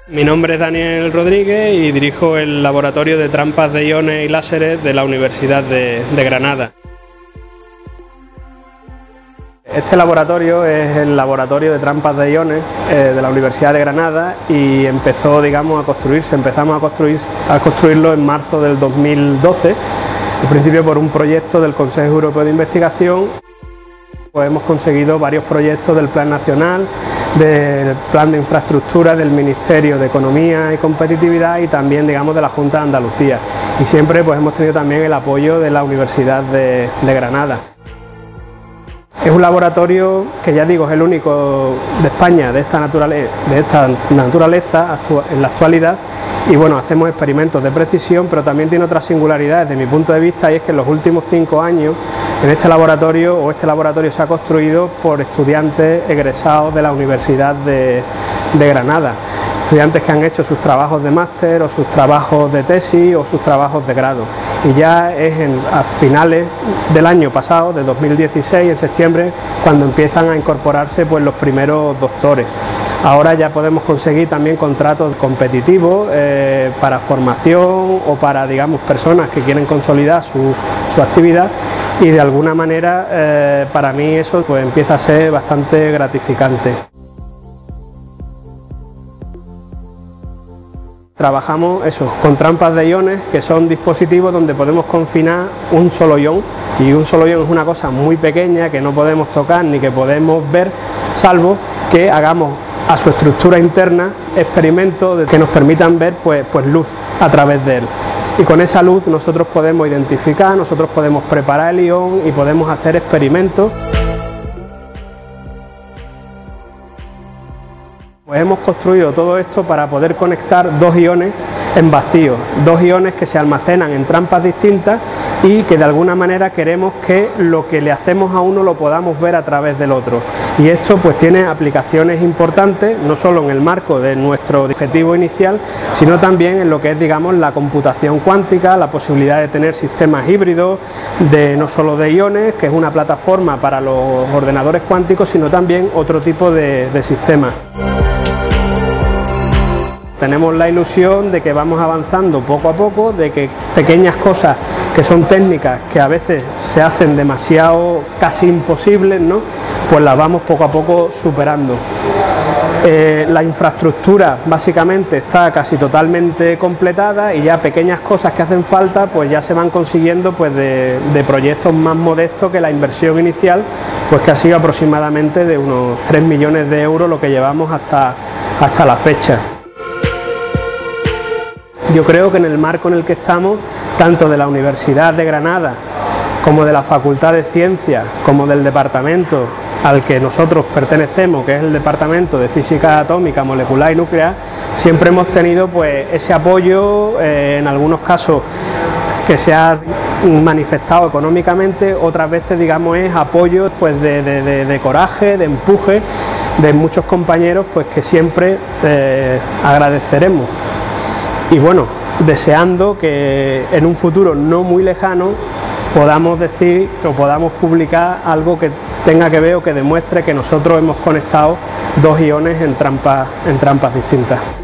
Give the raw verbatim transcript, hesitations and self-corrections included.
Mi nombre es Daniel Rodríguez y dirijo el laboratorio de trampas de iones y láseres de la Universidad de, de Granada. Este laboratorio es el laboratorio de trampas de iones eh, de la Universidad de Granada y empezó, digamos, a construirse, empezamos a, construir, a construirlo en marzo del dos mil doce, en principio por un proyecto del Consejo Europeo de Investigación. Pues hemos conseguido varios proyectos del Plan Nacional, del Plan de Infraestructura del Ministerio de Economía y Competitividad y también, digamos, de la Junta de Andalucía. Y siempre pues hemos tenido también el apoyo de la Universidad de, de Granada. Es un laboratorio que, ya digo, es el único de España de esta naturaleza, de esta naturaleza en la actualidad. Y bueno, hacemos experimentos de precisión, pero también tiene otras singularidades desde mi punto de vista, y es que en los últimos cinco años en este laboratorio o este laboratorio se ha construido por estudiantes egresados de la Universidad de, de Granada, estudiantes que han hecho sus trabajos de máster o sus trabajos de tesis o sus trabajos de grado, y ya es en, a finales del año pasado, de dos mil dieciséis, en septiembre, cuando empiezan a incorporarse pues los primeros doctores. Ahora ya podemos conseguir también contratos competitivos eh, para formación o para, digamos, personas que quieren consolidar su, su actividad, y de alguna manera eh, para mí eso pues empieza a ser bastante gratificante. Trabajamos eso, con trampas de iones, que son dispositivos donde podemos confinar un solo ion, y un solo ion es una cosa muy pequeña que no podemos tocar ni que podemos ver, salvo que hagamos a su estructura interna experimentos que nos permitan ver pues, pues luz a través de él. Y con esa luz nosotros podemos identificar, nosotros podemos preparar el ion y podemos hacer experimentos. Pues hemos construido todo esto para poder conectar dos iones en vacío, dos iones que se almacenan en trampas distintas y que de alguna manera queremos que lo que le hacemos a uno lo podamos ver a través del otro. Y esto pues tiene aplicaciones importantes, no solo en el marco de nuestro objetivo inicial, sino también en lo que es, digamos, la computación cuántica, la posibilidad de tener sistemas híbridos, de no solo de iones, que es una plataforma para los ordenadores cuánticos, sino también otro tipo de, de sistemas. Tenemos la ilusión de que vamos avanzando poco a poco, de que pequeñas cosas que son técnicas que a veces se hacen demasiado casi imposibles, ¿no? Pues las vamos poco a poco superando. Eh, la infraestructura básicamente está casi totalmente completada y ya pequeñas cosas que hacen falta pues ya se van consiguiendo pues de, de proyectos más modestos que la inversión inicial, pues que ha sido aproximadamente de unos tres millones de euros lo que llevamos hasta, hasta la fecha. Yo creo que en el marco en el que estamos, tanto de la Universidad de Granada como de la Facultad de Ciencias, como del departamento al que nosotros pertenecemos, que es el Departamento de Física Atómica, Molecular y Nuclear, siempre hemos tenido pues ese apoyo, eh, en algunos casos que se ha manifestado económicamente, otras veces, digamos, es apoyo pues de, de, de, de coraje, de empuje de muchos compañeros, pues que siempre eh, agradeceremos. Y bueno, deseando que en un futuro no muy lejano podamos decir o podamos publicar algo que tenga que ver o que demuestre que nosotros hemos conectado dos iones en trampas, en trampas distintas.